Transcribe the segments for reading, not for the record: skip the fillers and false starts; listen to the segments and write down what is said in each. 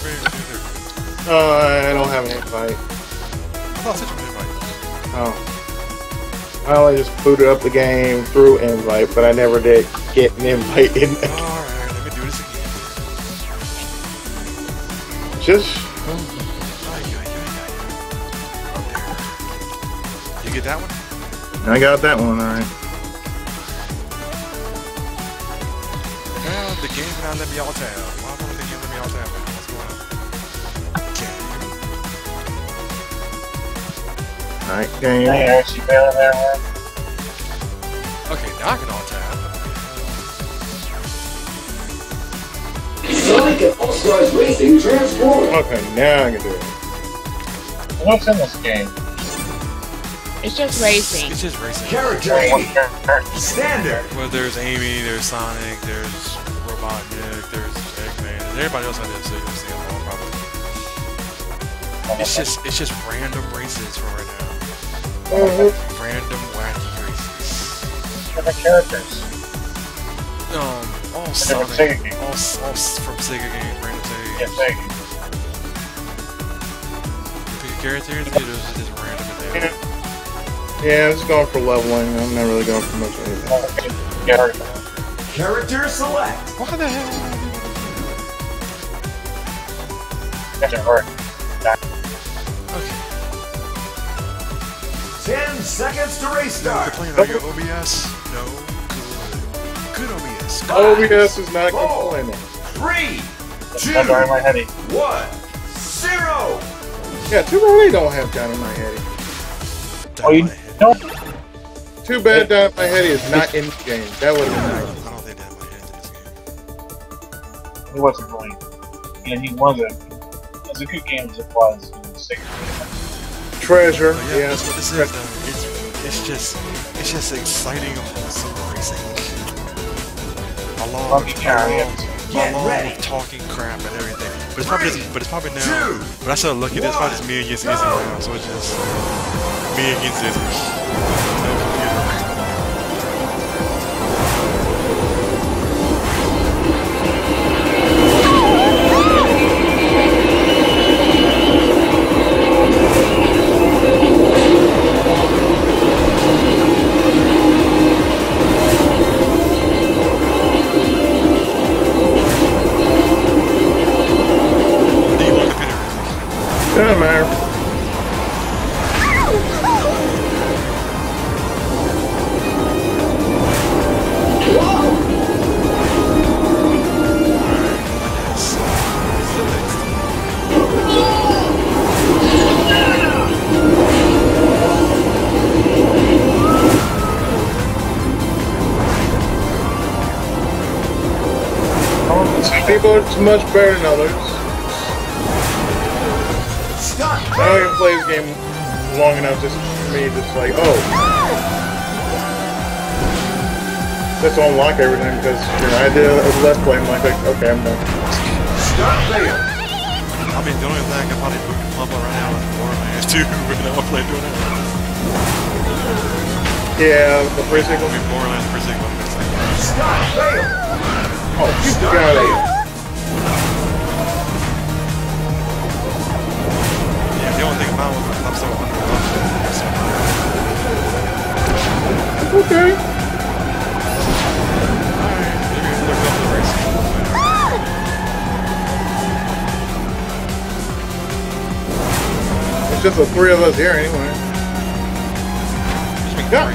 I don't have an invite. I thought such an invite. Oh. I only just booted up the game through invite, but I never did get an invite in there. Alright, let me do this again. Just... You get that one? I got that one, alright. Well, the game now let me all tab. Why won't the game let me all tab? What's going on? Alright, game. I actually found that one. Okay, now I can all tab. Sonic and All-Stars Racing Transform. Okay, now I can do it. What's in this game? It's just racing. It's just racing. Character One A. character. Standard. Well, there's Amy, there's Sonic, there's Robotnik, there's Eggman, and everybody else I did, so you'll see them all probably. It's just random races for right now. Random wacky races. Different characters. All Different Sonic, Sega games. all from Sega games, random Sega Yeah, games. Sega. You pick a character, and those are just random and there. Yeah, I'm just going for leveling. I'm not really going for much of anything. Character select. What the hell? That's a hard. Okay. 10 seconds to race You're start. playing on your OBS? No. Good OBS. OBS is not Four. complaining. 3, 2, That's in my heady. 1, 0. Yeah, too bad they don't have Dynamite Heady. Oh, you don't? Too bad Dynamite Heady is not in the game. That would have been nice. I don't think that my hands in this game. He wasn't really. Yeah, he wasn't. It's a good game as it was. It was Sega. Treasure, But yeah, yeah. that's what this is though. It's just exciting wholesome racing. Along Lucky chariots. Get ready. with talking crap and everything. But it's probably now. Two, But I still look at it, it's probably just me against Izzy now, so it's just me against Izzy. Doesn't matter. Some people are much better than others. stop. I don't even play this game long enough just for me just like, oh. Just to unlock everything because, you know, I did a Let's Play and I'm like, okay, I'm done. Stop there. I mean, the only thing I can probably pump right now is Borderlands 2, but now I play doing that. Yeah, the free sequel. I mean, Borderlands per sequel. Stop there. Oh, you got it. Yeah, the only thing about it is I'm so underwhelmed. Okay. Alright, maybe we'll look up the racing. It's just the three of us here anyway. Just make Yeah. three.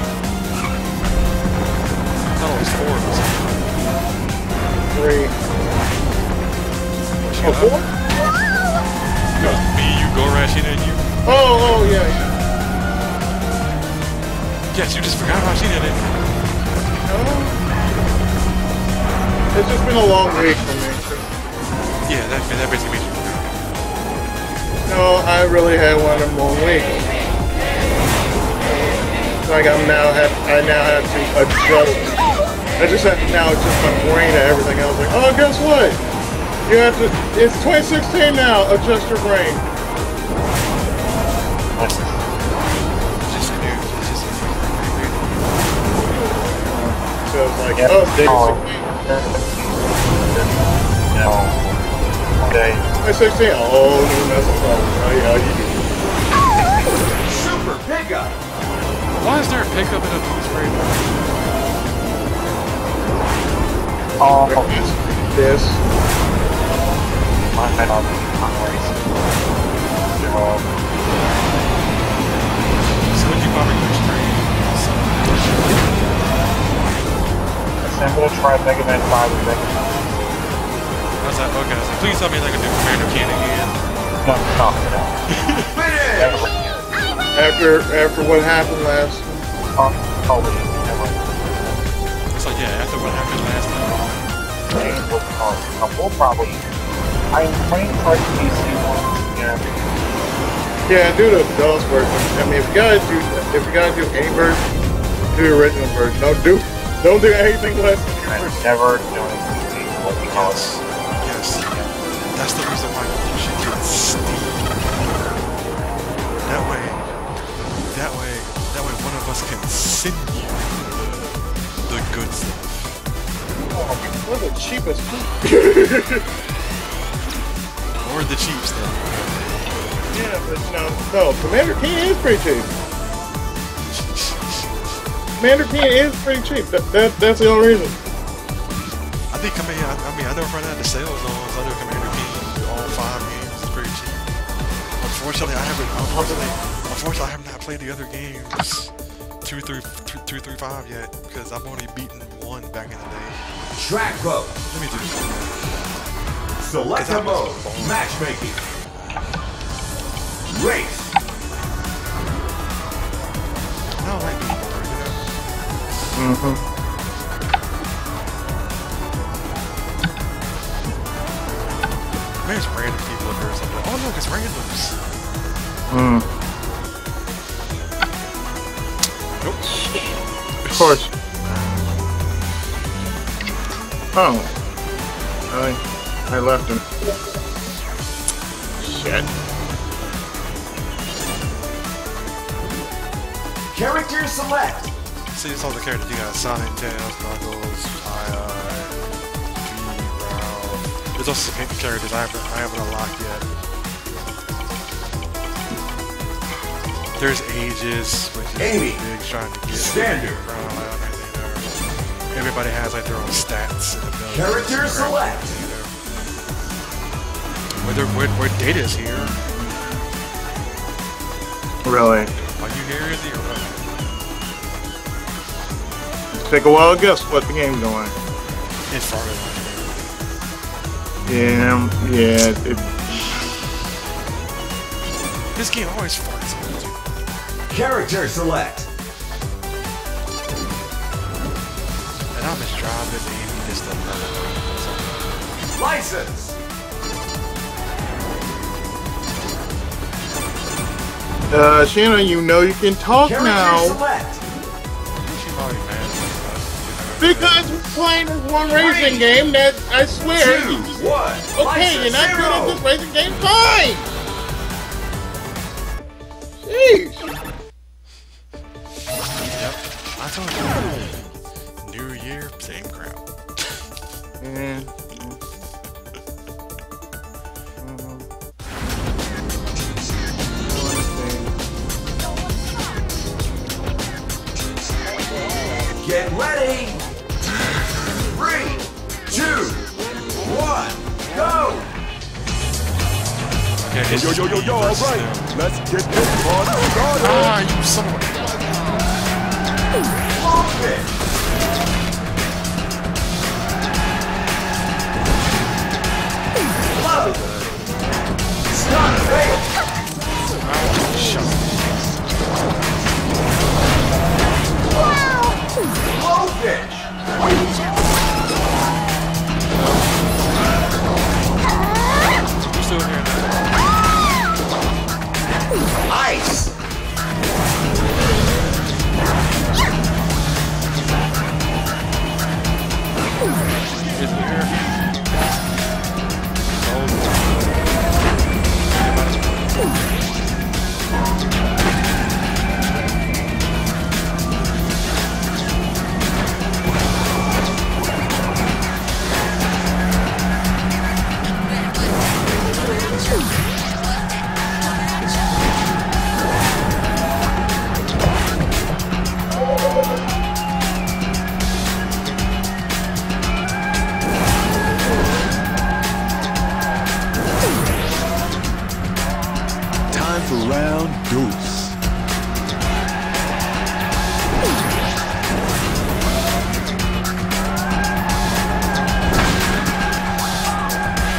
I thought it was four of us. Three. Oh, four? Me, you, Go Rashida, and you. Oh, yeah. Yes, you just forgot Rashida, didn't you? It's just been a long week for me. Yeah, that basically means you forgot. No, I really had one of them long weeks. Like I now have to adjust. I just have to now adjust my brain to everything else. Like, oh, guess what? You have to. It's 2016 now. Adjust your brain. It's just new. It's just new. So it's like, Yeah. oh, it's Oh. dated 16. No. Okay. 2016. Oh, new message problem. Oh, yeah, you do. Super pickup. Why is there a pickup in a police spray? Oh, This. my head on race. So would you bother your stream? I'm gonna try Mega Man 5 and Mega Man. How's that? Okay, so please tell me I can do Commander Ken again. No, no. Finish. After what happened last. Probably never. It's like, yeah, after what happened last time. We'll probably. I'm playing for PC once. Yeah, do the DOS version. I mean, if you gotta do any version, do the original version. Don't do anything less than your I'm version. never doing what we call it. Yes. That's the reason why you should get Steam. That way one of us can send you the good stuff. One of the cheapest. Or the cheap stuff. Yeah, but no, Commander Keen is pretty cheap. Commander Keen is pretty cheap. That's the only reason. I think I never run out of sales on other Commander King. All 5 games is pretty cheap. Unfortunately, I have not played the other games 2 through 5 yet because I've only beaten 1 back in the day. Track vote. Let me do this. Select a mode. Matchmaking. Race. I don't like being bored, you know? Maybe it's random people up here or something. Oh look, it's randoms. Nope. Of course. Oh. I left him. Shit. Character select. See, it's all the characters. You got Sonic, Tails, Knuckles, Ralph. There's also some characters I haven't unlocked yet. There's Aegis, which is Amy. big, trying to get Standard. Everybody has like their own stats and abilities. Character select. Where Data's here. Really? Are you here? Is he or what? Take a wild guess what the game's doing. It's farther Yeah. This game always farts. Character select. And I'm just driving and just another. License. Shanna, you know you can talk Character now. select. She's already mad. Because we're playing this one racing game that I swear. 2, 1. Okay, you're not good at this racing game. Fine. Jeez. Yep. I told you. New year, same crap. Yeah. Get ready. 3, 2, 1, go. Okay, it's Yo, alright. Let's get this party started. Ah, you son of a... Move it. Love it. Stop fail. Shut up. Low pitch. You're still here now. Ice. Is here.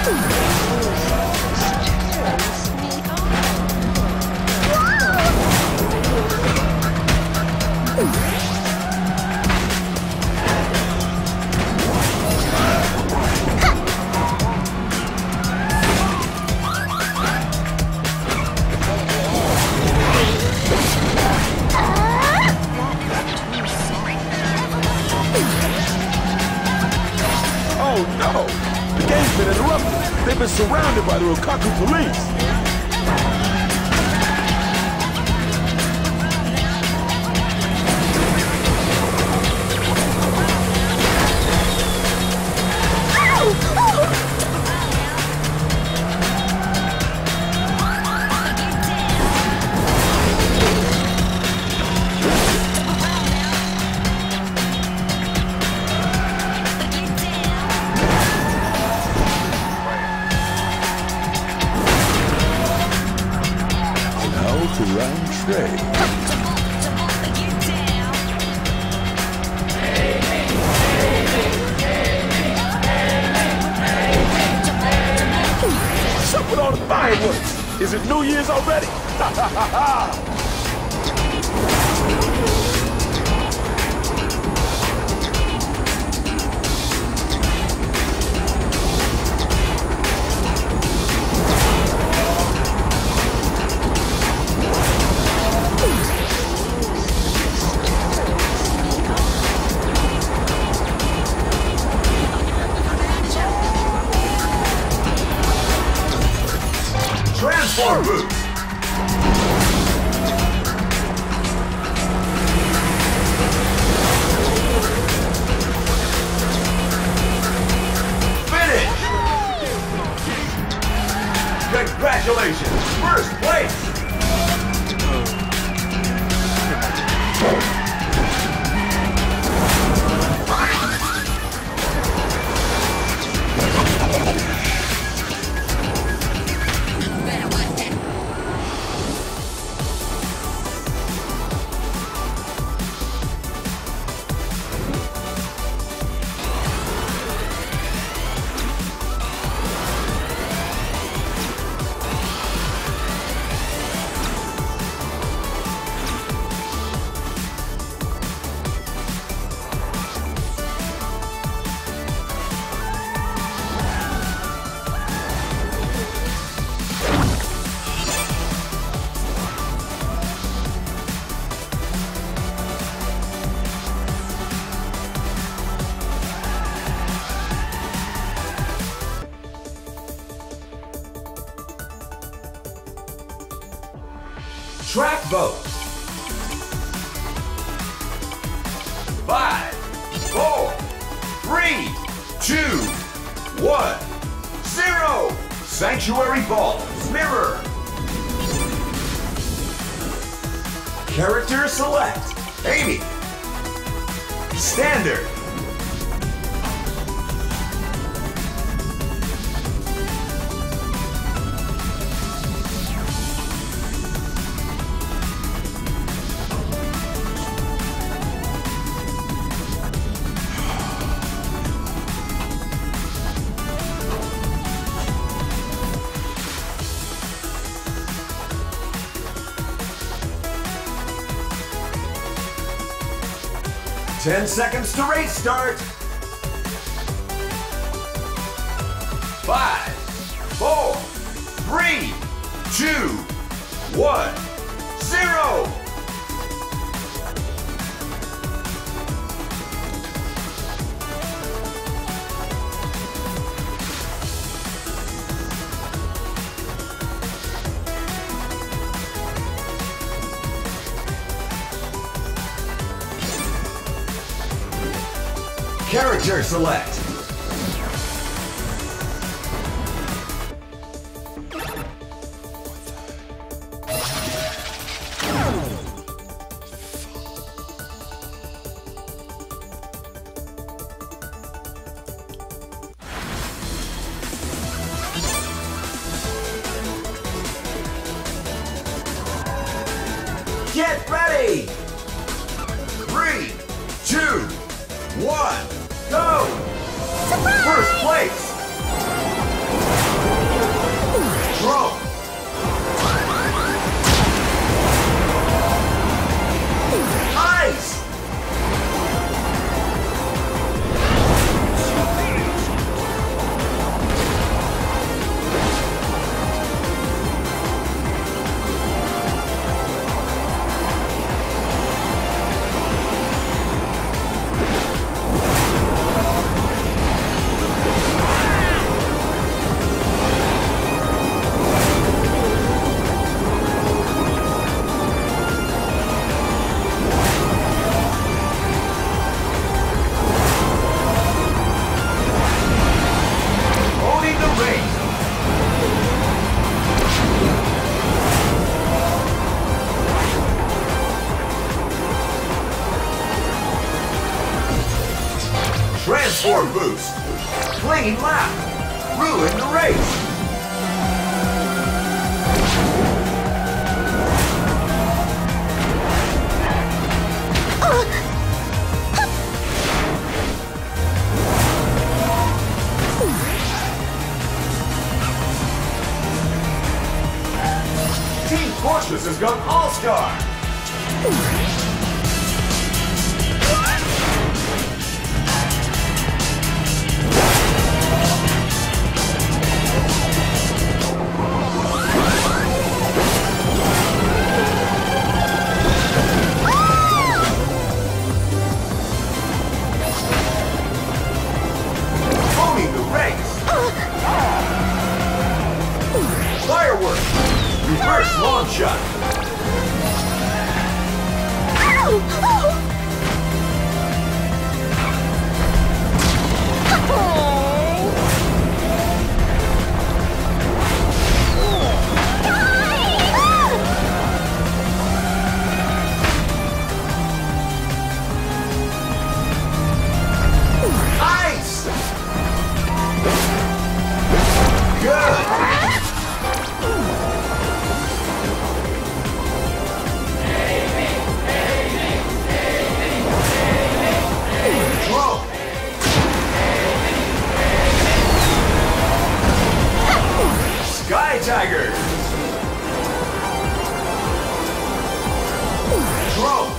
Oh no! The game's been interrupted. They've been surrounded by the Rukaku police. To round trade. What's up with all the fireworks? Is it New Year's already? Ha ha ha ha! Transform boost! Finish! Congratulations! First place! Track vote. 5, 4, 3, 2, 1, 0. Sanctuary Balls Mirror. Character select. Amy. Standard. Ten seconds to race start. 5, 4, 3, 2, 1, 0. Character select. Get ready! 3, 2, 1, go! Surprise! First place! boost. Clean lap. Ruin the race. Team Fortress has gone all-star. Owning the race. Fireworks. Reverse long shot. Ice. Good. Control. Sky Tiger. Control.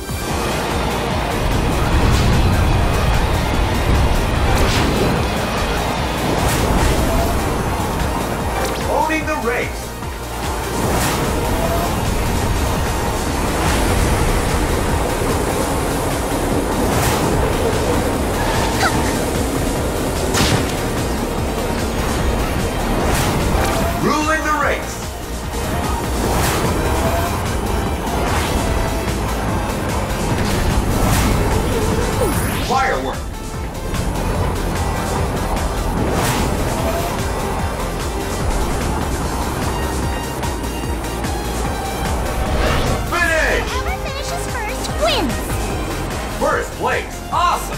Owning the race. Ruling the race. Firework. Finish. Whoever finishes first wins. First place. Awesome.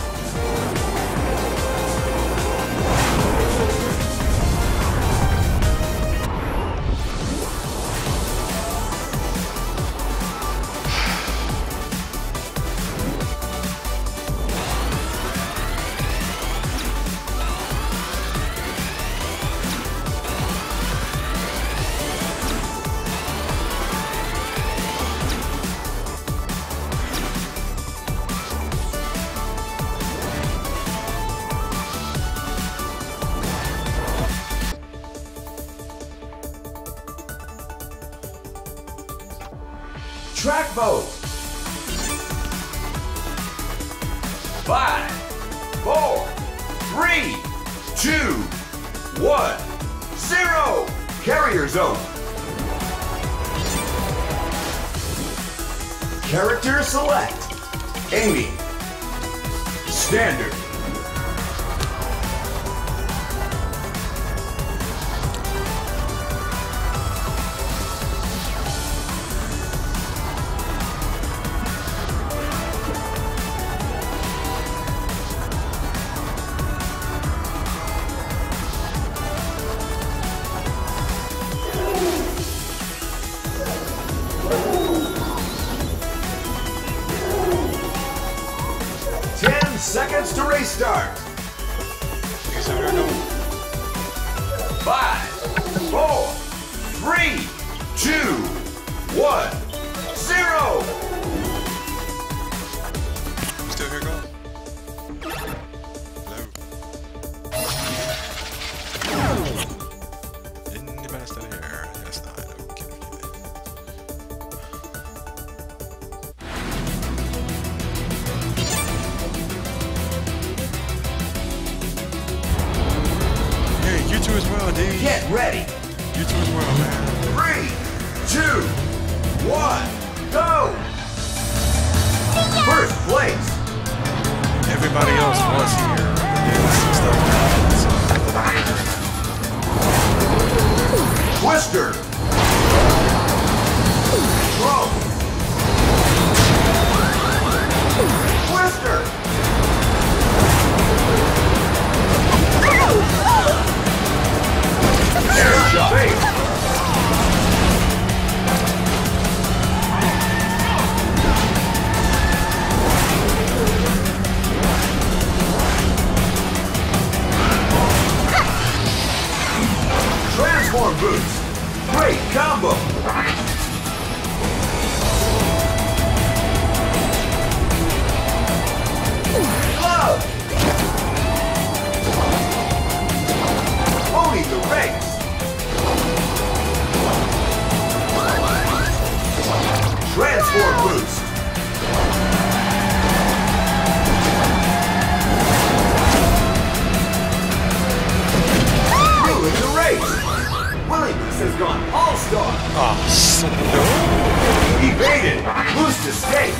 Track vote. 5, 4, 3, 2, 1, 0. Carrier zone. Character select. Amy. Standard. Seconds to race start. 5, 4, 3, 2, 1, 0. Still here, go. Hello. Anybody still here? That's not okay. You too as well, dude. Get ready. You too as well, man. 3, 2, 1, go. First place. Everybody else was here. There's some stuff happened, so Twister. Control. Twister. Transform boost. Great combo. Glove. Owning the race. Transform boost. Ruin the race. Willingness has gone all-star. Oh, no. Evaded. Boost escape.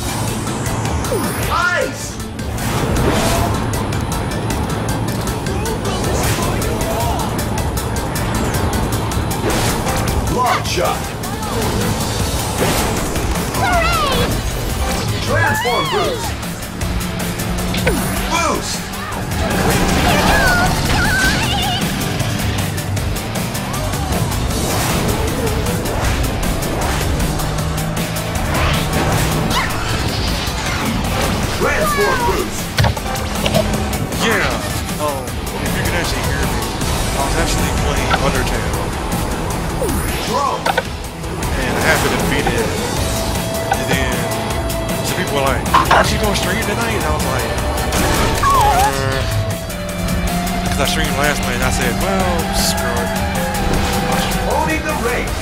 Ice. Long shot. Transform boost. Boost. Transform boost. Yeah. Oh, if you can actually hear me, I was actually playing Undertale, Throw. and I have to defeat it. And then some people were like, "Are you gonna stream tonight?" And I was like, because I streamed last night, and I said, "Well, screw it." Owning the race.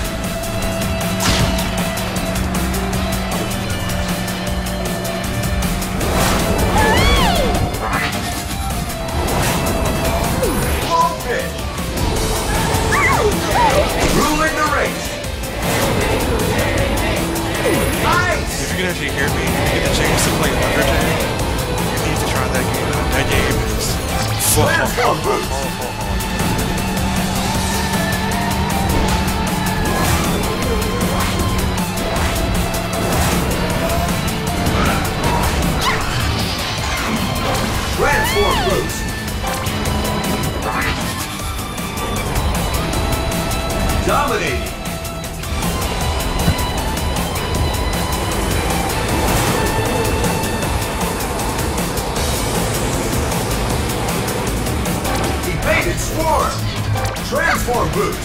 Goldfish. Ruling the race. Nice. If you can actually hear me, and get a chance to play Undertale, you need to try that game. That game is Transform boost. Transform boost. Dominating. Evaded swarm. Transform boost.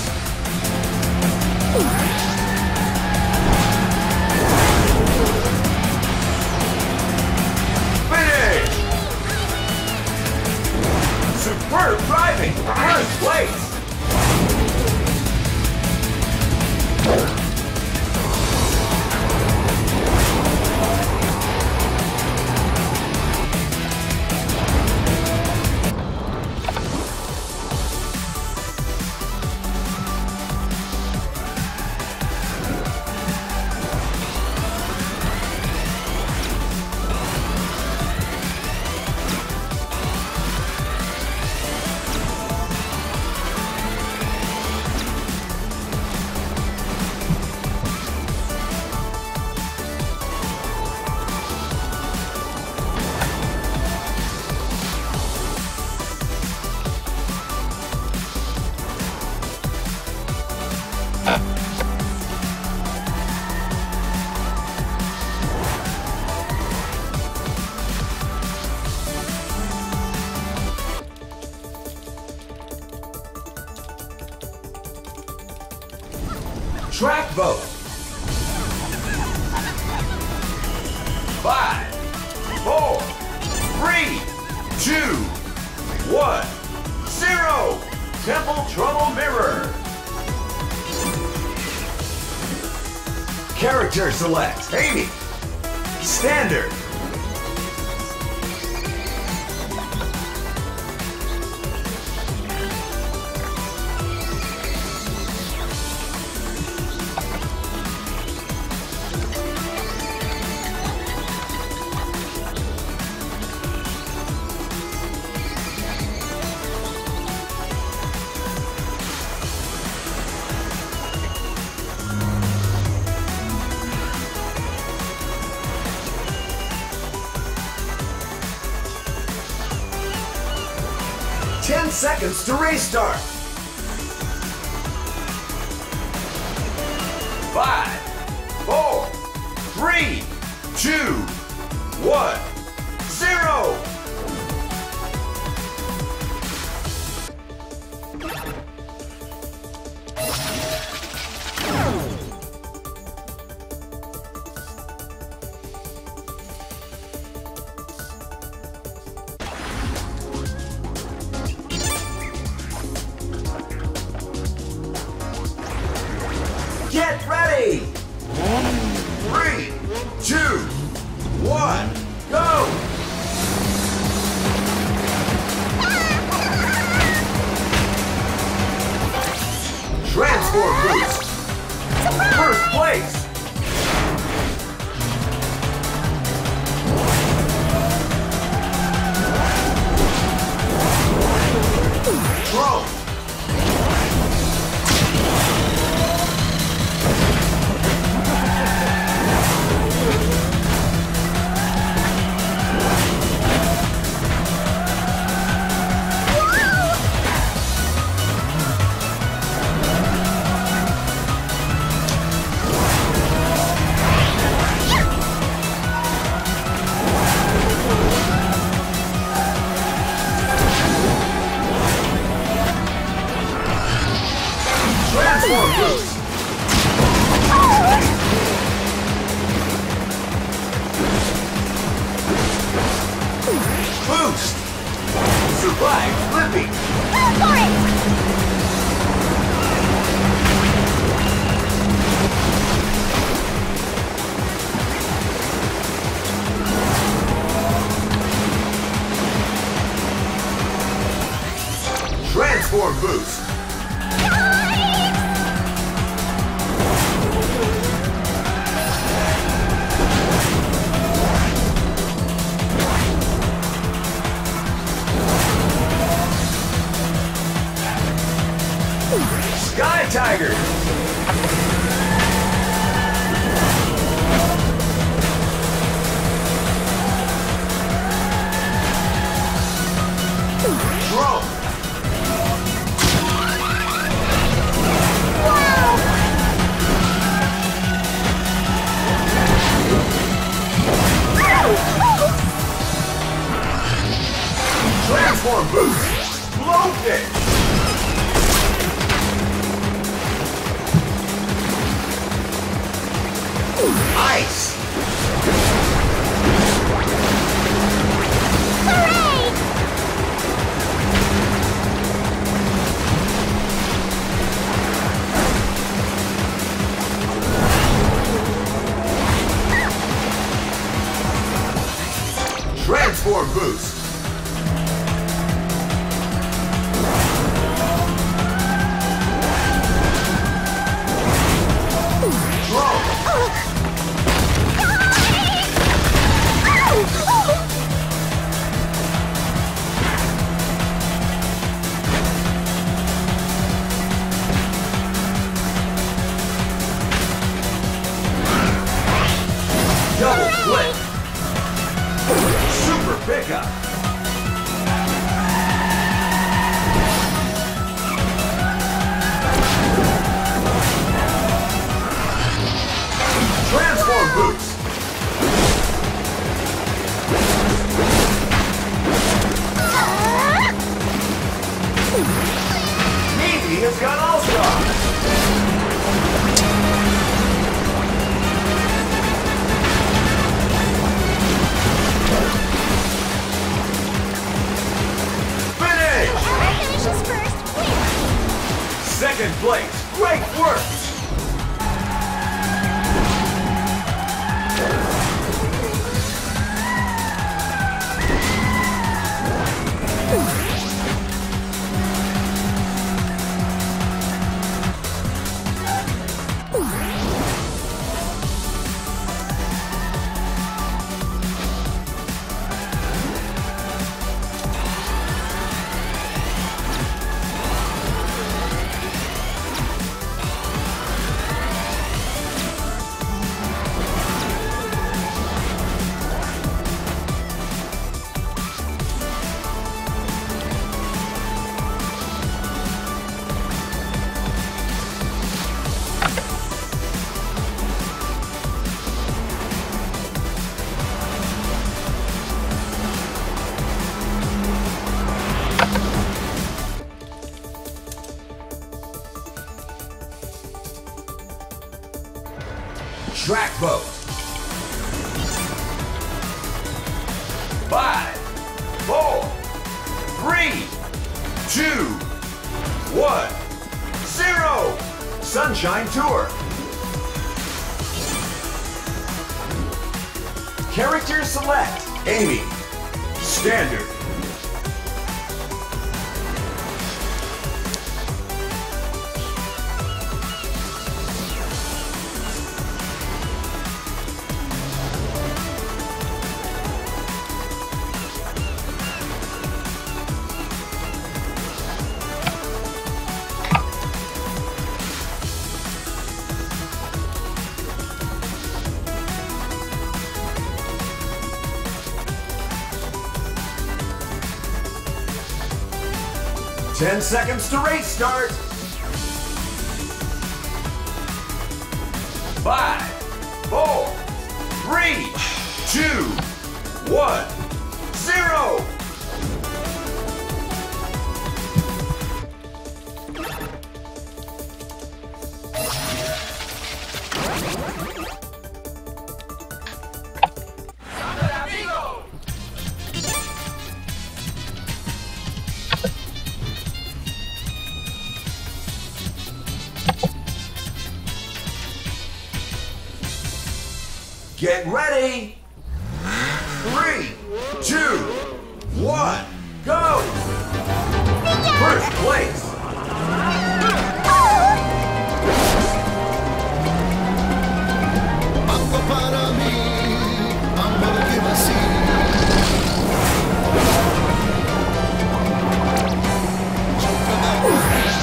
Finish. Superb driving. First place. Track vote. 5, 4, 3, 2, 1, 0. Temple Trouble Mirror. Character select. Amy. Standard. Seconds to restart. 5, 4, 3, 2, 1, 0. Get ready! 3, 2, 1, go! Transform boost! First place! Drone! Transform boost! Boost! Survive flipping! Go for it! Transform boost! Sky Tiger! Drone! Transform boost! Blowfish! Ice! Hooray! Transform boost! Drone! Double flip! Super pickup! Transform boost! Navy has got All-Star! Finishes first, wins! Second place, great work! Track boat. 5, 4, 3, 2, 1, 0. Sunshine Tour. Character select. Amy. Standard. Ten seconds to race start. 5, 4, 3, 2, 1, 0. Get ready! 3, 2, 1, go! First place! Mambo para mí, mambo que vacío. Yo trabajo.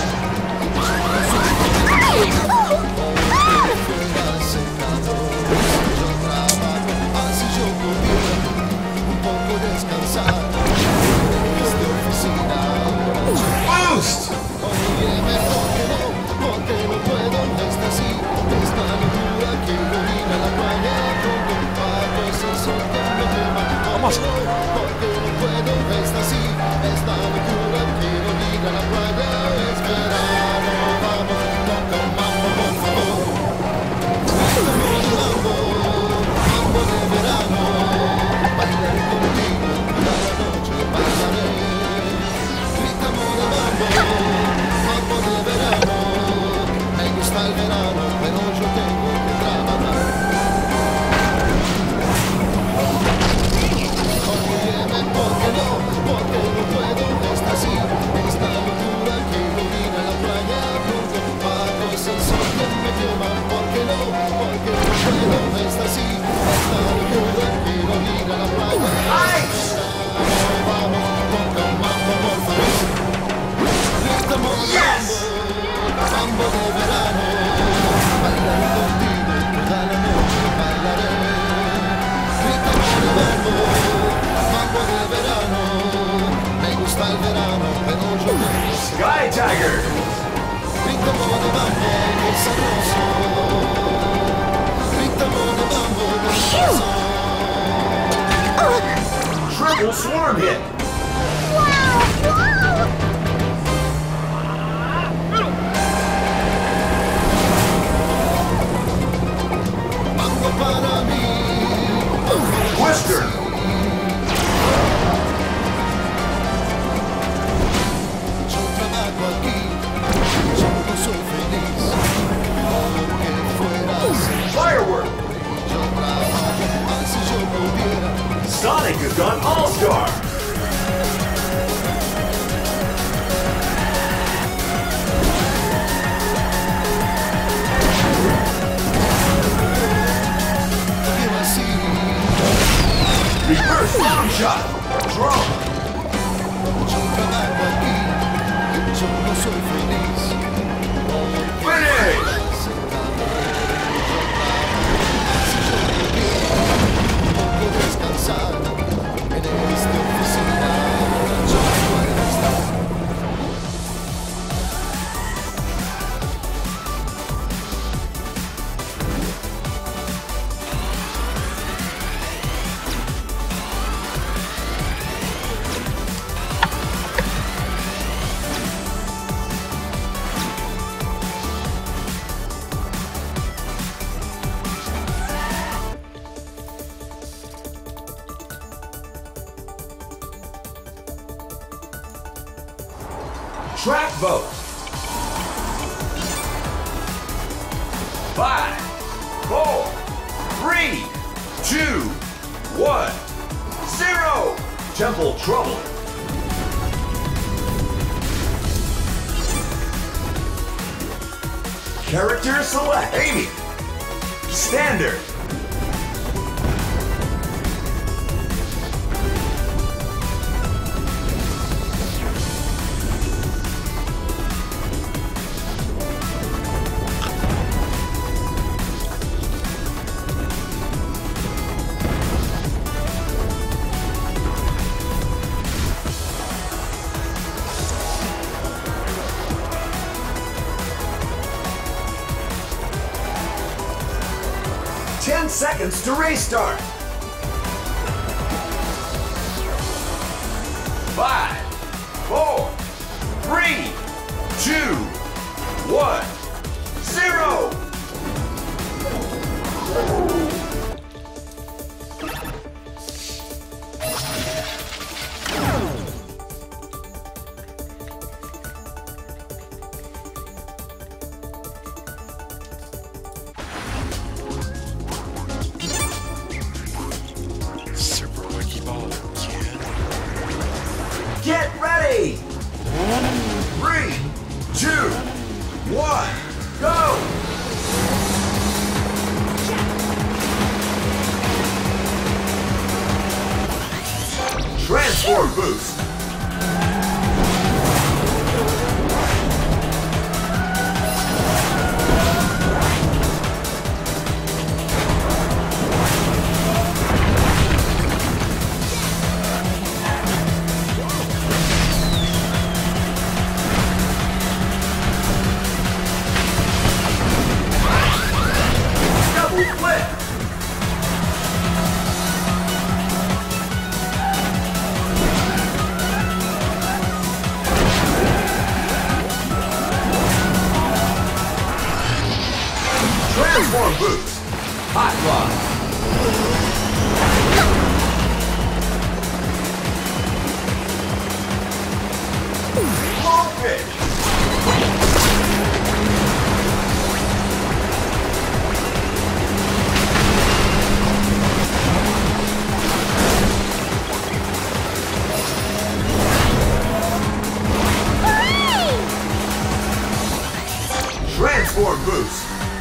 Boost! Óyeme, porque no puedo, esta sí, esta locura que domina la playa, donde un pato es el sol que me quema. Porque no puedo, esta sí, esta locura que domina la playa, es verano, vamos, toca un mambo, por favor. Mambo de verano, bailaré contigo, toda la noche bailaré. Mambo de verano, me gusta el verano, pero yo tengo que trabajar. Óyeme, porque no puedo, esta sí, esta locura que domina la playa, porque tu pato es el sol que me quema. Porque no puedo, esta sí, esta locura que domina la playa. Vamos, toca un mambo, por favor. Yes! Mambo de verano, bailaré contigo, toda la noche bailaré. Mambo de verano, me gusta el verano, pero yo tengo Sky Tiger! ritmo de mambo muy sabroso. Ritmo de mambo muy sabroso. Triple Swarm Hit! Mambo para mí, Twister! yo trabajo aquí, yo no soy feliz, porque fuera así. Firework! Yo trabajo así yo pudiera. Sonic has gone All-Star! Vivo así, Reverse Long Shot! Draw! yo trabajo aquí, yo no soy feliz. Finish! Puedo descansar en esta oficina, yo puedo estar. Track vote. 5, 4, 3, 2, 1, 0. Temple Trouble. Character select. Amy. Standard. Seconds to restart. 5, 4, 3, 2, 1, 0. Get ready! 3, 2, 1, go! Transform boost. Transform boost. Hot rod. Goldfish. Transform boost.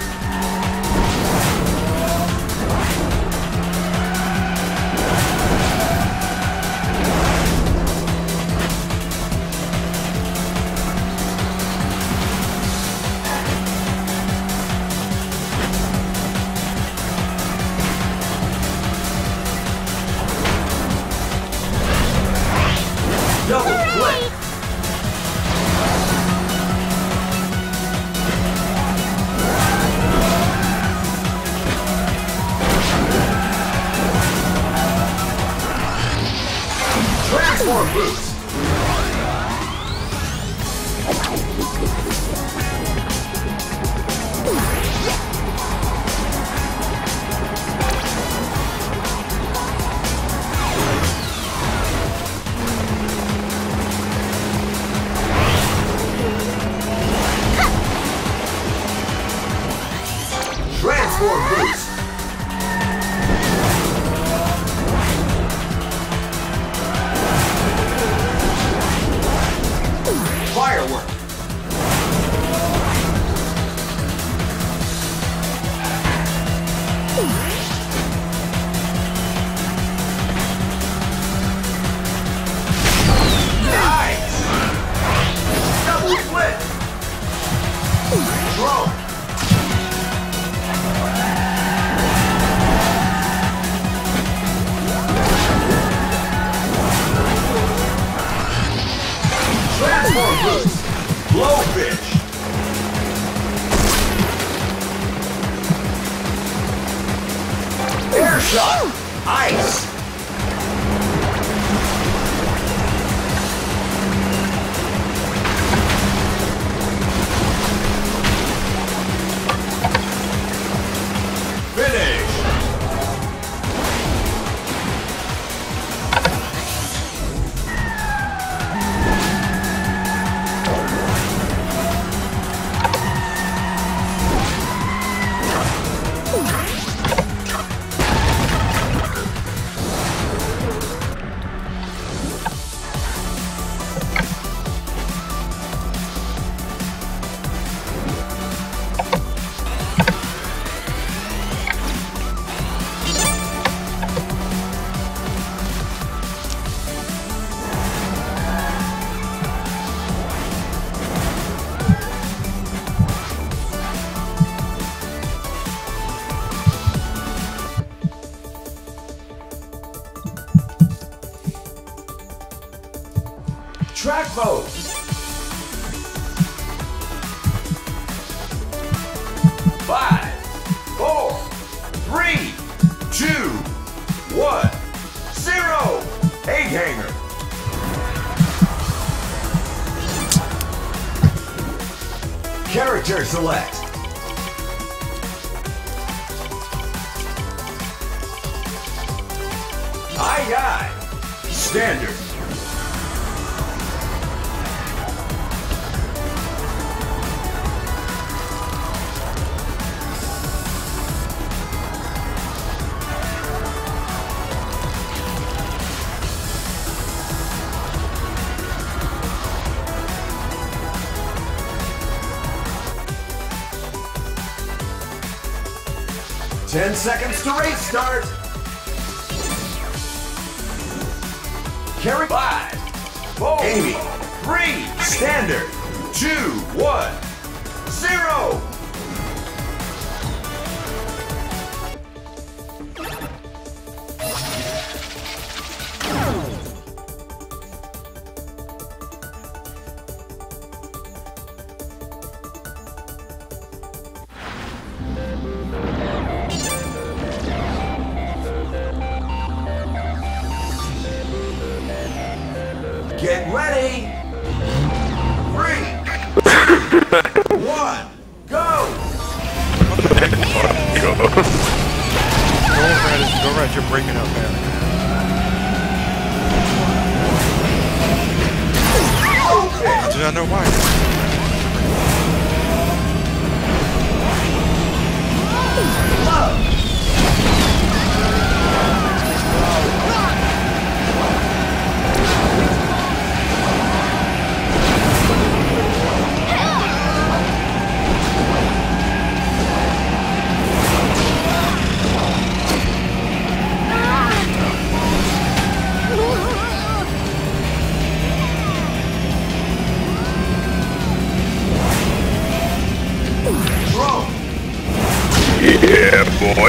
Double click. Transform boost. Transform boost. Firework. Nice. Double flip. Drone. Transform boost. Blowfish. Air shot. Ice. Finish. track mode. 5, 4, 3, 2, 1, 0. Egg hanger. Character select. Aye. Standard. Ten seconds to race start. Carry 5, 4, Amy, 3, standard, 2, 1, 0. Get ready. 3, 1, go. Go right, you're breaking up there. I do not know why. Yeah, boy.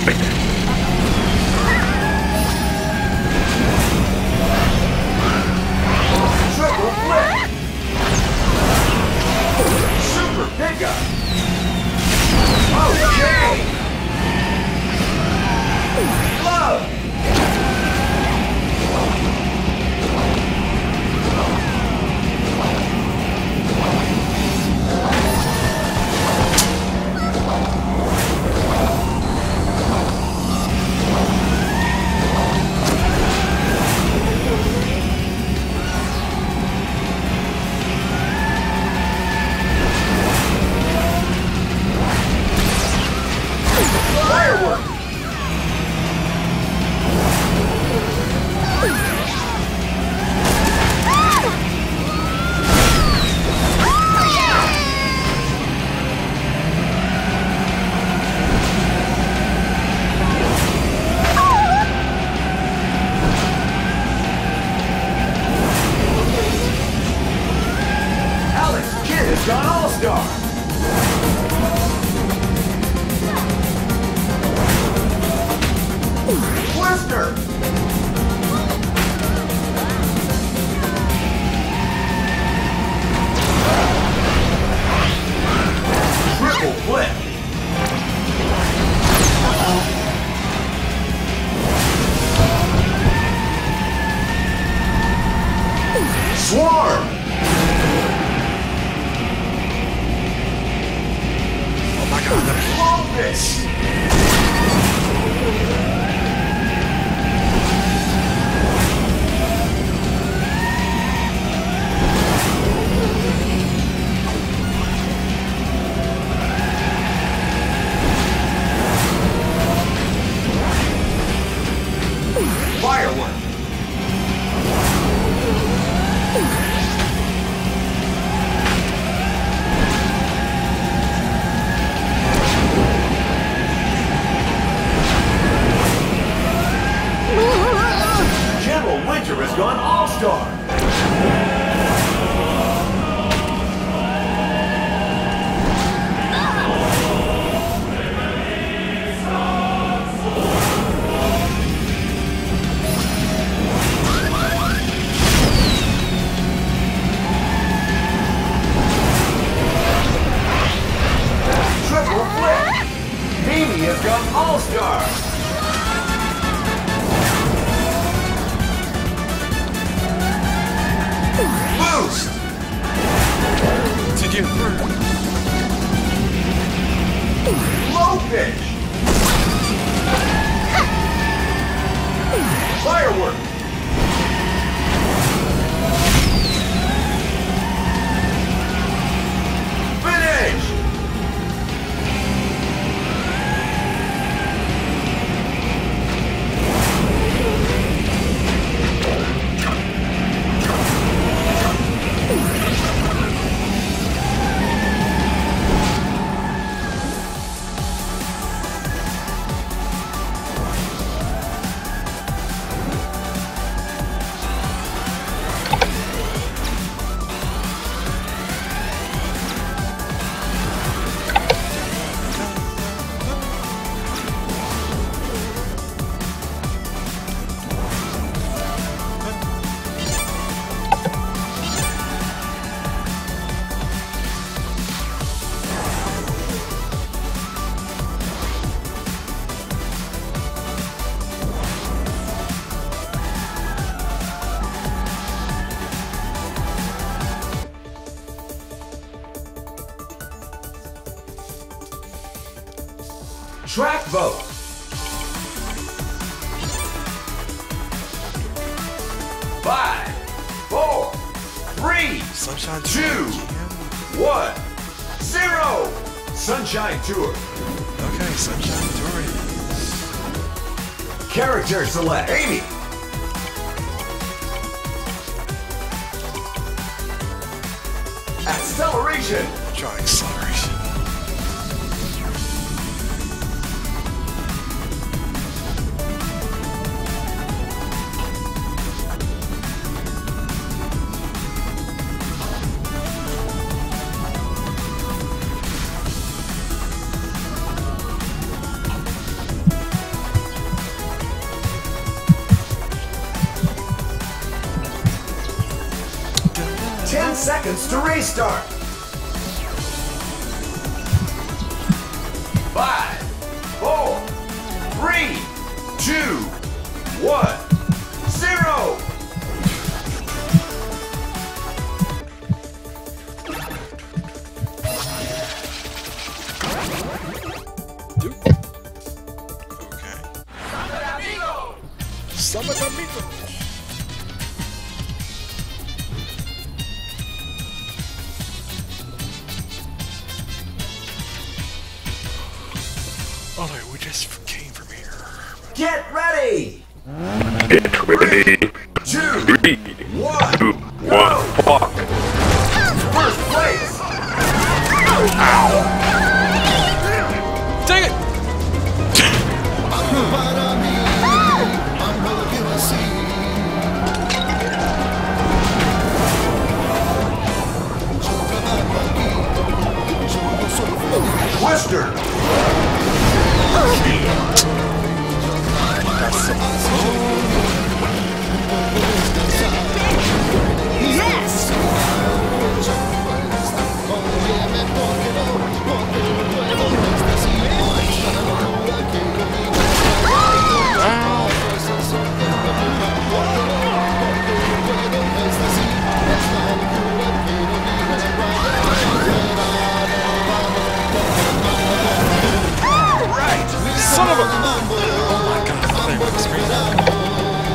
Triple flip. Super pickup. Okay. Love. Firework! Alex Kidd has gone all-star! Twister! Triple flip! Swarm! Oh my god, Longfish! Firework! Amy has gone all-star. Boost. To get through. Low pitch. Firework. Finish. Track vote. 5, 4, 3, Sunshine 2, 1, 0. Sunshine Tour. Okay, Sunshine Touring. Character select. Amy. Acceleration. Try acceleration. Seconds to restart. 5, 4, 3, 2, 1, 0. Okay. Summit Amigo. Oh, no, we just came from here. Get ready. Get ready. 2, 3, 1, 2, 1, go. fuck. First place. Dang it! Para mí, amor que así. Yo trabajo aquí, yo no soy feliz. Twister. Yes! Óyeme, porque no puedo estar así. Esta locura que domina. Son of a... Oh my god, I thought I was screaming.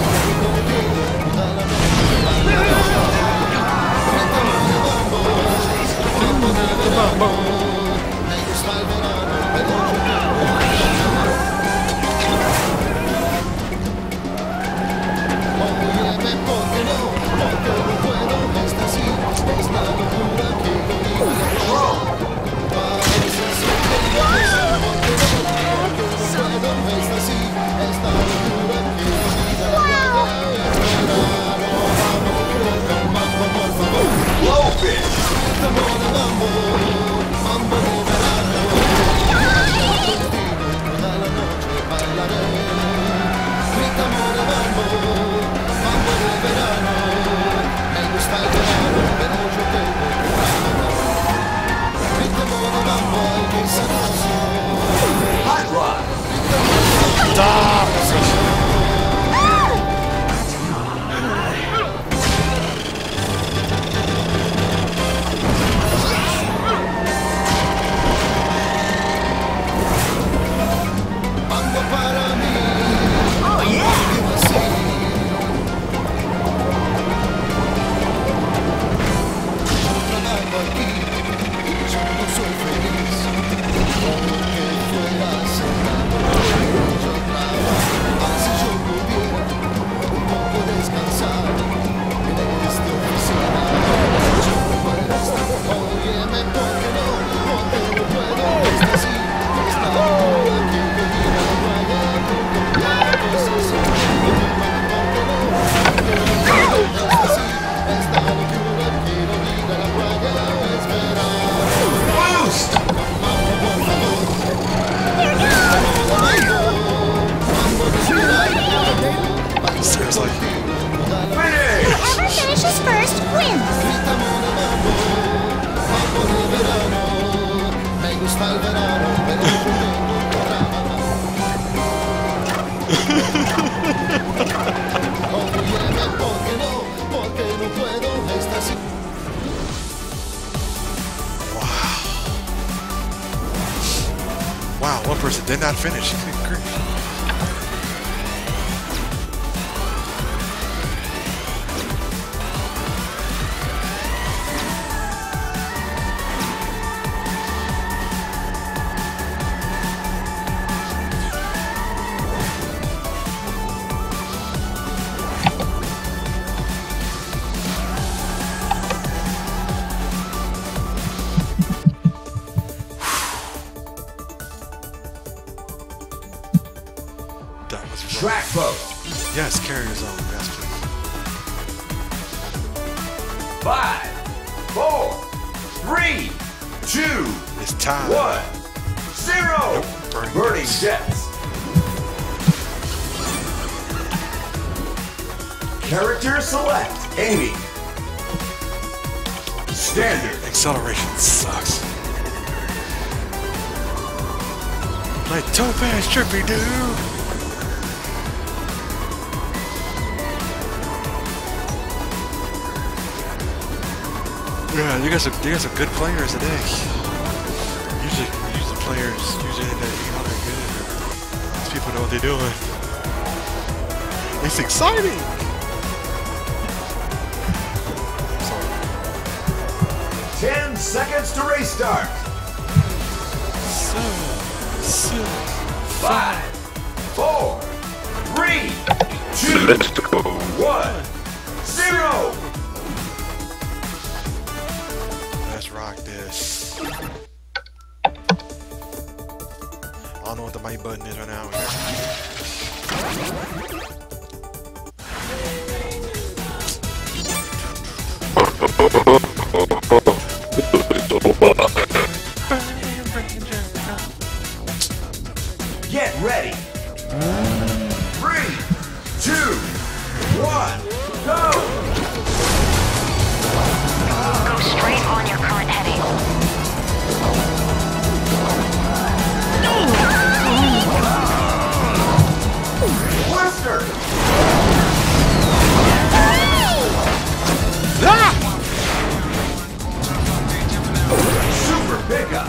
Óyeme, porque no puedo estar así. Esta locura que domina. Low pitch. High claro, pero yo tengo que trabajar. Óyeme, ¿por qué no puedo estar sin... Wow, one person did not finish. Good grief. That was rough. Track boat. Yes, carrier zone. Yes, please. 5, 4, 3, 2, It's time. 1, 0. Nope, burning Burning jets. jets. Character select. Aiming. Standard. Acceleration sucks. Like Topaz Trippy, dude. Yeah, you got some good players today. Usually the players usually they're good. These people know what they're doing. It's exciting. Sorry. 10 seconds to race start. 7, 6, 5, 4, 3, 2, Let's go. 1, 0. Let's rock this. I don't know what the mic button is right now. Get ready. 3, 2, 1, go. Go straight on your current heading. Blister. Super pickup.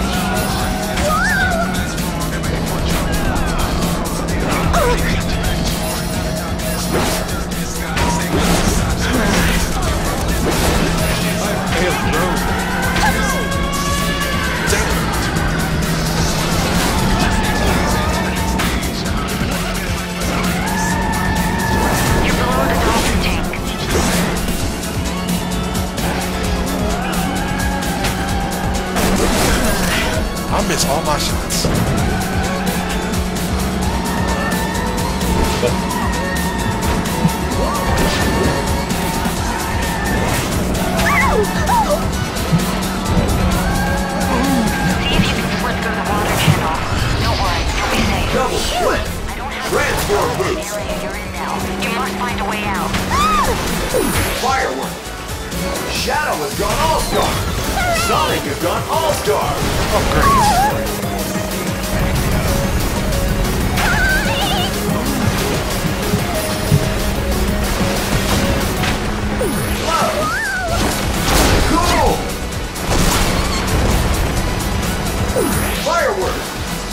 You're below the dolphin tank. I miss all my shots. See if you can slip through the water channel. Don't worry, you'll be safe. Double split. I don't have Transport the boost. area you're in now. You must find a way out. Firework. Shadow has gone all-star. Sonic has gone all-star. Oh, great. Cool. Firework.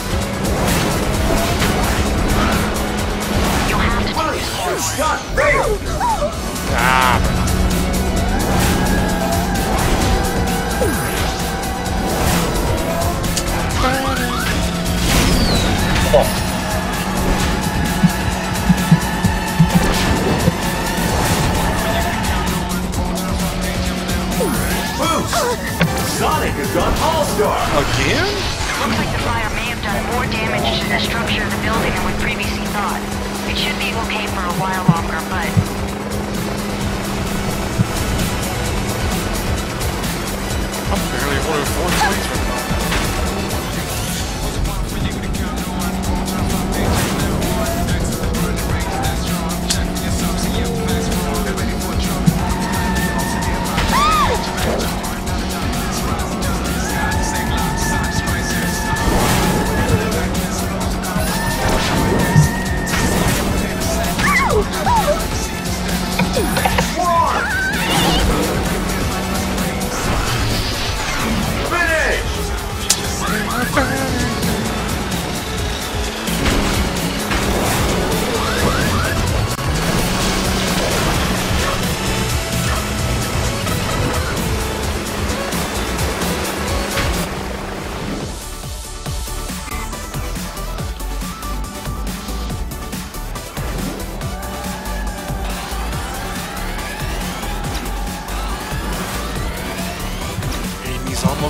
You'll have to do Willie, this your forward. stunt failed. Boost. Sonic has gone all-star. Again? Looks like the fire may have done more damage to the structure of the building than we previously thought. It should be okay for a while longer, but... I'm barely one of 4 points right now.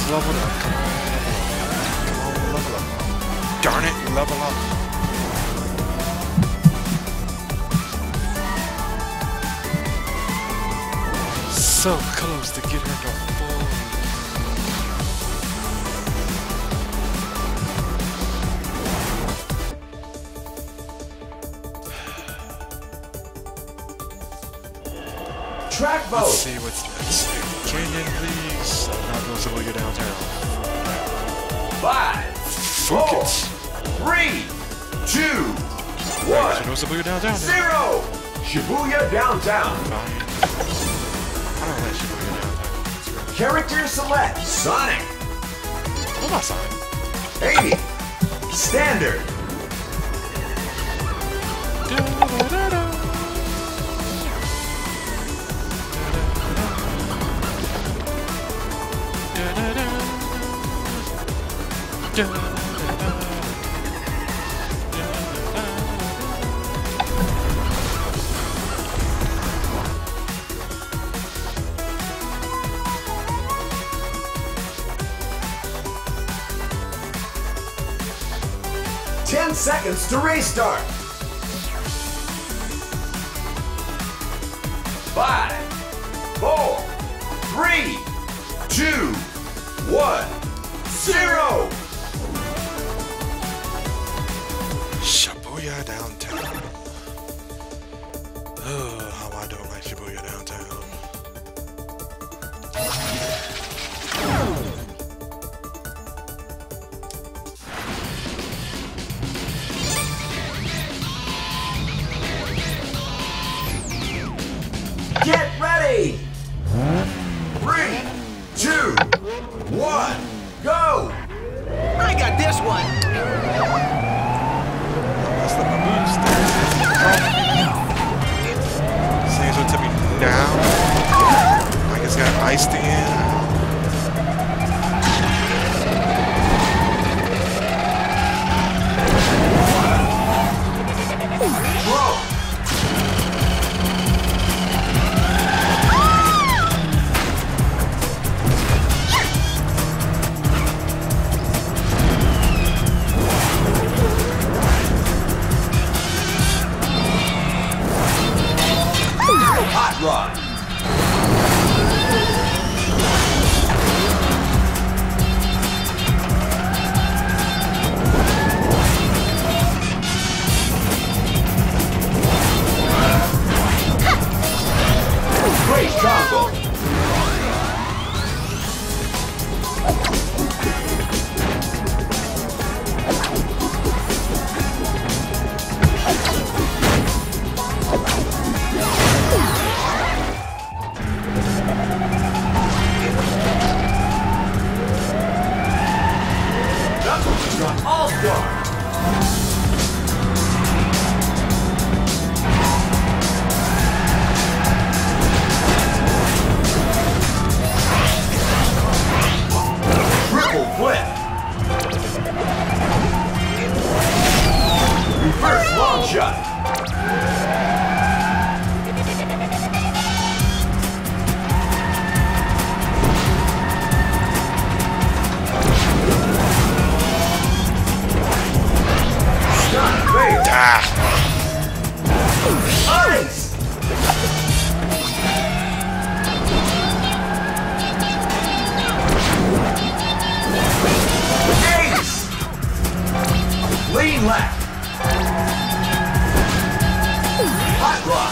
level up. Come on, level up. Darn it, level up. So close to getting her to full. Track mode. Let's see what's next. Canyon, please. I'm not going to go downtown. 5, 4, Focus. 3, 2, 1, Shibuya downtown. 0. Shibuya downtown. Fine. I don't like Shibuya downtown. Character select. Sonic. What about Sonic? 80. Standard. Da-da-da. 10 seconds to restart. 5, 4, 3, 2, 1, 0. Shibuya downtown. Ugh, how I don't like Shibuya downtown. Get ready! 3, 2, 1, go! I got this one! That's the boost. Seems what took me down. I guess got iced in. Hot Rod. Great combo. All-Star. Triple flip. Reverse long shot. Ice! Ace! Lean left. Hot Rod.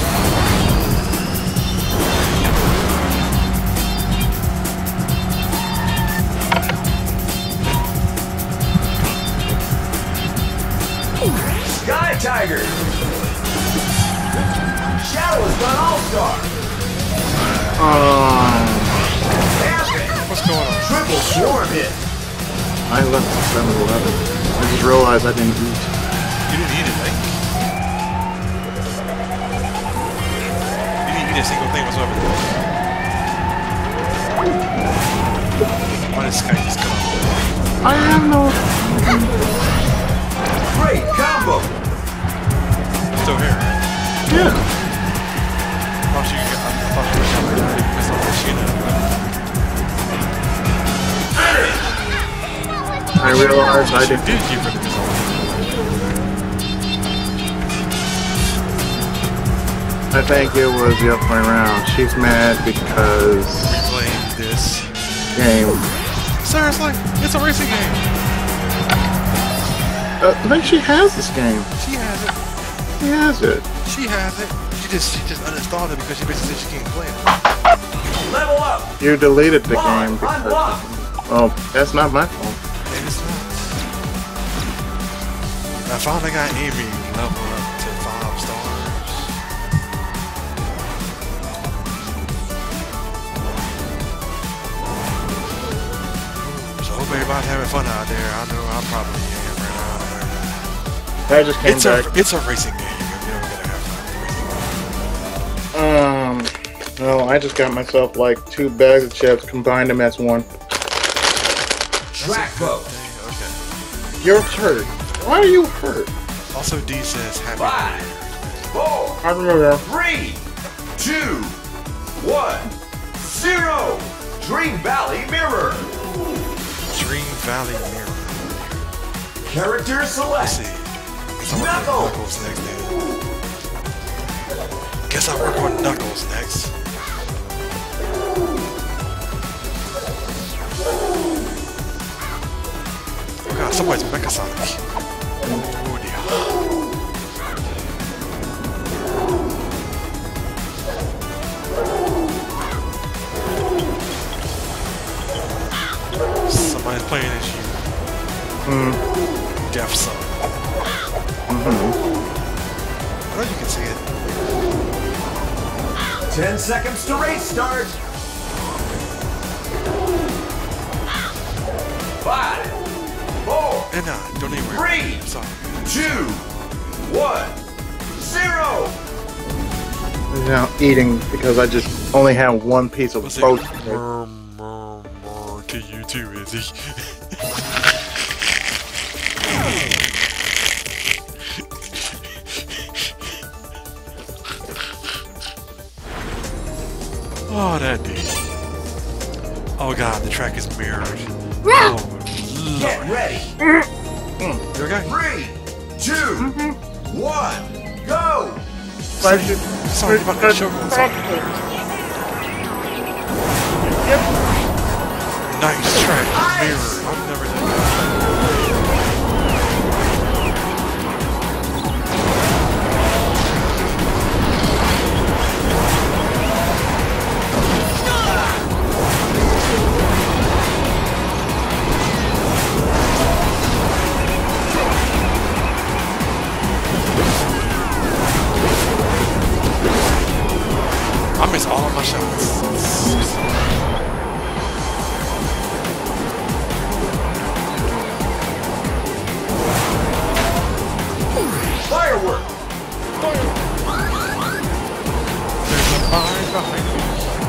Sky Tiger. Shadow has gone All-Star. What's going on? Triple swarm hit. I left the 7-Eleven. I just realized I didn't eat. You didn't eat it, like. You didn't eat a single thing whatsoever. Why does Sky just come on? I have no. Great combo. Still here, right? Yeah. I thought you were pissed off that she didn't. I realized I did. Did keep it? I think it was the other way around. She's mad because Replaying this. game. Seriously, it's a racing game. I think she has this game. She has it. She has it. She has it. She just uninstalled it because she basically said she can't play it. Level up. You deleted the Lock, game because. unlock. Oh, that's not my fault. And it's not. I finally got Amy level up to 5 stars. So I hope everybody's having fun out there. I know I probably am right now. I just came back. It's a racing game. You're gonna have fun with racing. Well, I just got myself like 2 bags of chips, combined them as one. Track boat. Okay. You're hurt. Why are you hurt? Also, D says happy. 5, 4, I remember. 3, 2, 1, 0. Dream Valley Mirror. Dream Valley Mirror. Character Let's select. see. Guess I'll work on Knuckles next then. Guess I'll work on Knuckles next. Oh god, somebody's Mecha Sonic. Oh dear. Somebody's playing as you. Deaf Son. I know you can see it. 10 seconds to race start. 5, 4, And don't even 3, Sorry. 2, 1, 0. Now eating because I just only have one piece of What's it? toast. To you too, Izzy. Oh, that dude. Oh god, the track is mirrored. Oh, Get Lord. ready. You okay? 3, 2, 1, go. Sorry about that choke on something. Nice track, mirrored. I've never done that. I miss all of my shots. Firework. There's a mine behind me.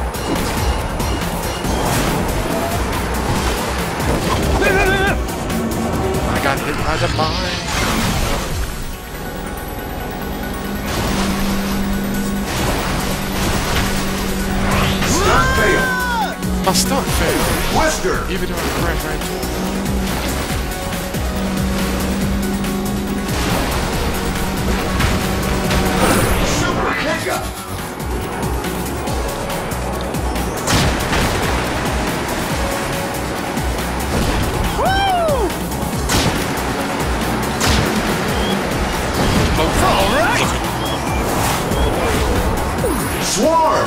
I got hit by the mine. Stunt fail. My stunt failed. Twister. Even though I crashed right into it. Super pickup. Swarm.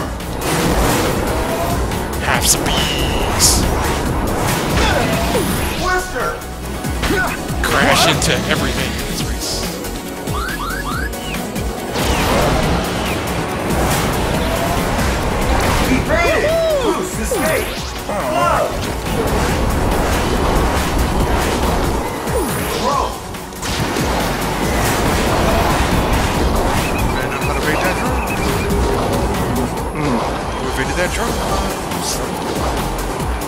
Have some peace. Twister. Crash into everything in this race. Evaded. Boost escape. Love. Throw. Man, I know how to beat that drum. Who evaded that drum?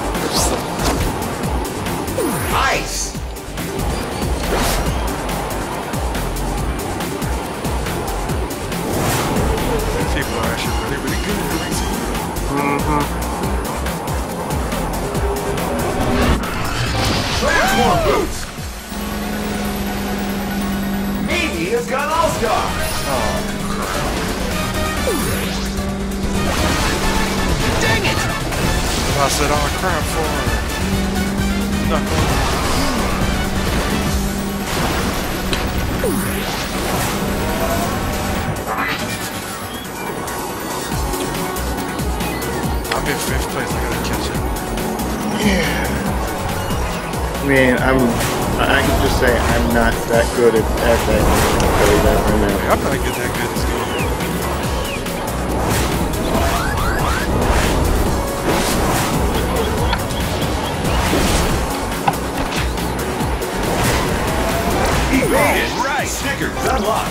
Ice. team has gone all-star. Dang it! I said, oh crap for Knuckles. I'm in 5th place, I gotta catch it. Yeah. I mean, I can just say I'm not that good at that game. I'll tell you that right now. I'm not that good at this game. Right. Stickers unlocked.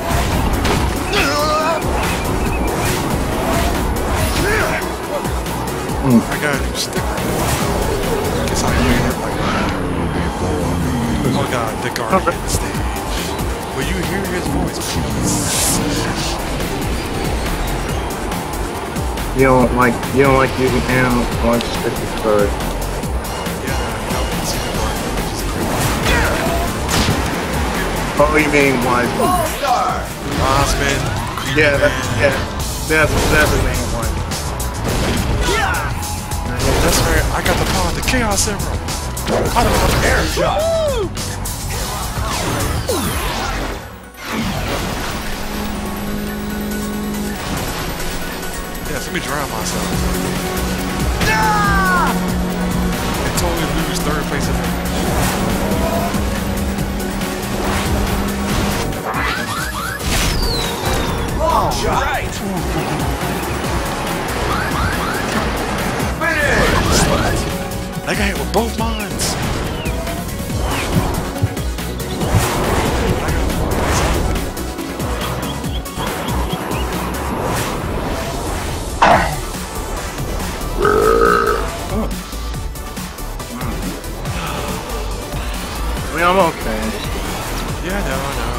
I got a new sticker. Guess I hate it like that. Oh god, the Guardian on the stage. Will you hear his voice, please? You don't like using animals on sticker card. Oh, you mean wise? All-star. Osman. Yeah, that's the main one. That's right. I got the pawn, the Chaos Emerald. I don't know. Air shot. Yes, let me drown myself. And totally lose 3rd place in there. Long shot. Right. Finish. That guy hit with both mines. I mean, I'm okay. Yeah, I know.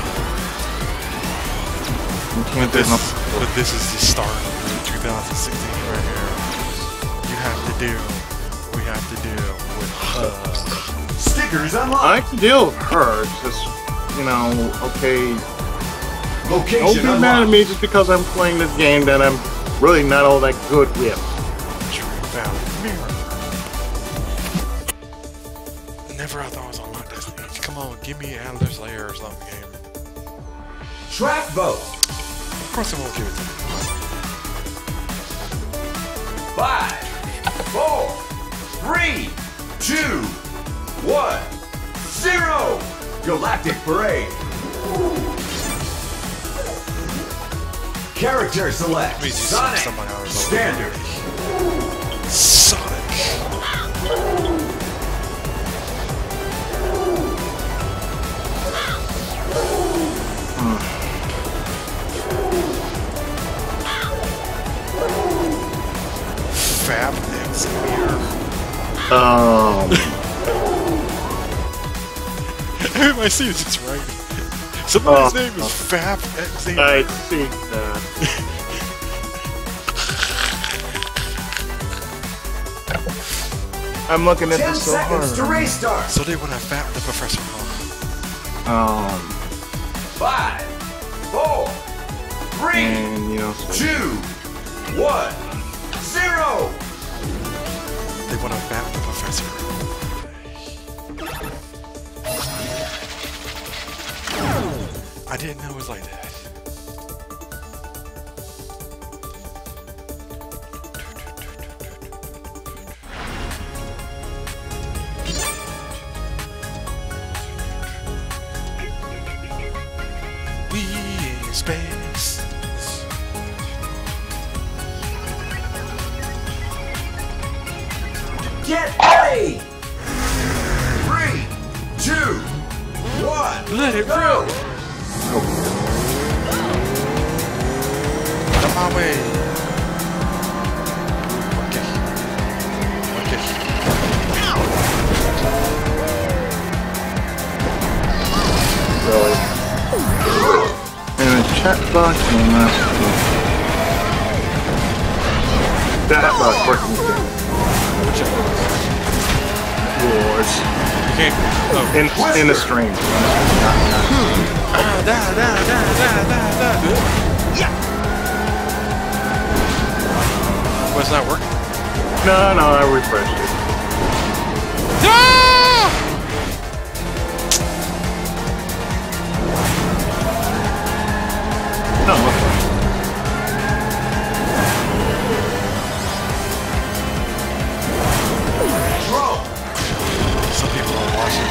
But this is the start of 2016 right here. You have to deal. We have to deal with her. Stickers unlocked. I can deal with her. It's just, you know, okay. Location Don't be mad at me just because I'm playing this game that I'm really not all that good with. True Valley Mirror. Never I thought I was on that stage. Come on, give me Adler's Lair or something, game. Track vote. Of course I won't give it to me. 5, 4, 3, 2, 1, 0. Galactic Parade. Character select. Sonic. Standard. Sonic. Fab Xavier. Everybody sees it's right. Somebody's name is Fab Xavier. I see that. I'm looking at 10 this so hard. seconds to restart. So they want to fap the professor, huh? 5, 4, 3, and, you know, 2, 1, 0. They want to fap the professor. I didn't know it was like that. We in space. Get ready. 3, 2, 1. Let it go. rip. Out of my way. Okay. Really. And a chat box and that box working again. wars. You can't. Oh. In a stream. Was that working? No, I refreshed it. No. Some people are watching.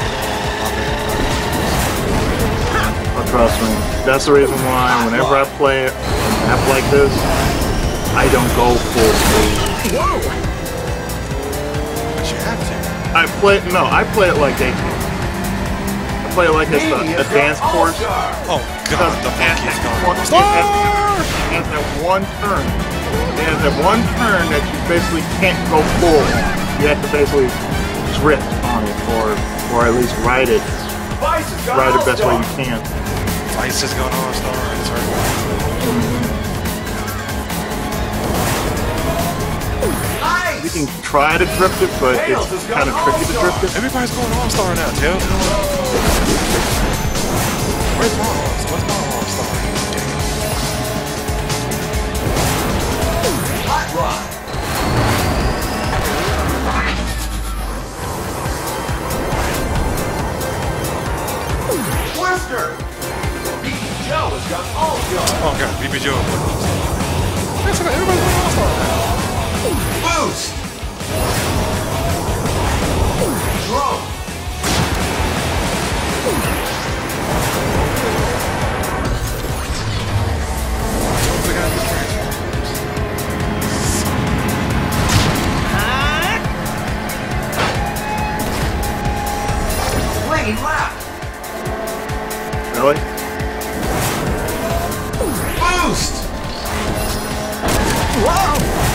Oh, trust me. That's the reason why whenever I play an app like this, I don't go full speed. Whoa! But you have to. I play it like they do. I play it like it's the advanced course. Oh god, the monkey's gone. It has that one turn. It has that one turn that you basically can't go full. You have to basically drift on it, or at least ride it. Ride the best way you can. Vice is going all-star. It's hard. You can try to drift it, but it's kind of tricky to drift it. Everybody's going all-star now, Tails. Where's my all-star? What's my all-star? Hot rod. Twister. BB Joe has got all-star. Oh god, BB Joe. Everybody's going all-star now. Boost. Drone. Flinging lap. Really? Boost. Whoa!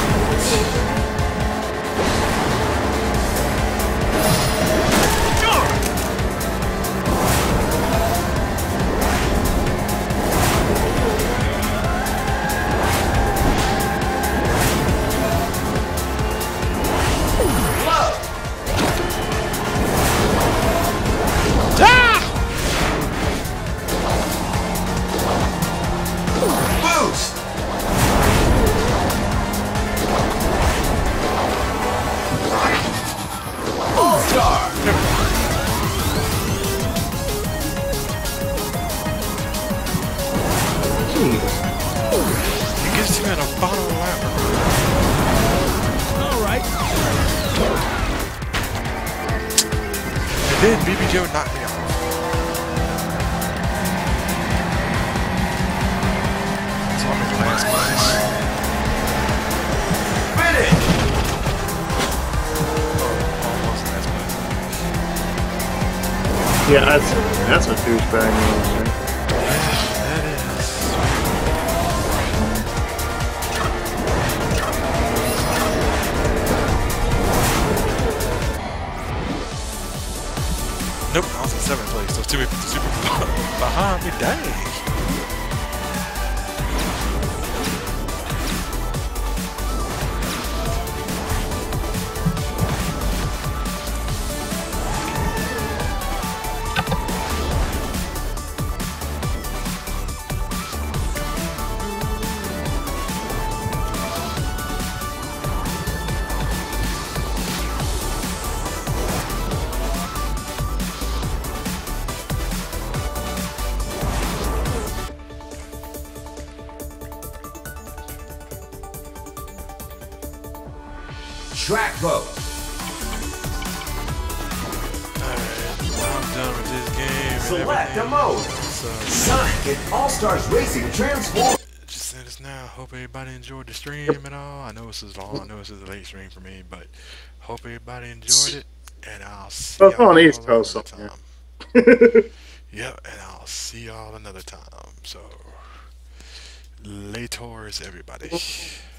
Boost. All-star. It gets you in a bottom lap. Alright. And then BB Joe knocked me off. So I'm in last place. Finish. Almost last place. Yeah, that's a douchebag move, man. That is. Nope, I was in 7th place. Those two people super behind me. Dang. Track vote. Alright, I'm done with this game. Select a mode. So, Sonic and All-Stars Racing Transform. just said this now. Hope everybody enjoyed the stream and all. I know this is long. I know this is a late stream for me, but hope everybody enjoyed it. And I'll see Well, it's on y'all East Coast, another so, time. Yep, and I'll see y'all another time. So, laters, everybody.